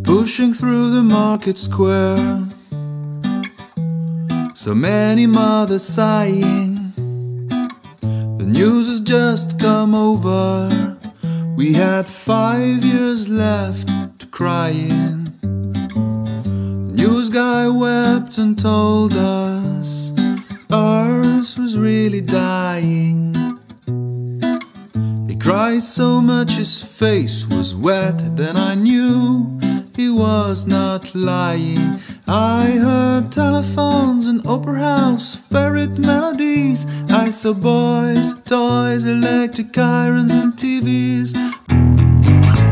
Pushing through the market square, so many mothers sighing. The news has just come over. We had 5 years left to cry in. The news guy wept and told us ours was really dying. He cried so much his face was wet, then I knew he was not lying. I heard telephones and opera house, ferret melodies. I saw boys, toys, electric irons and TVs.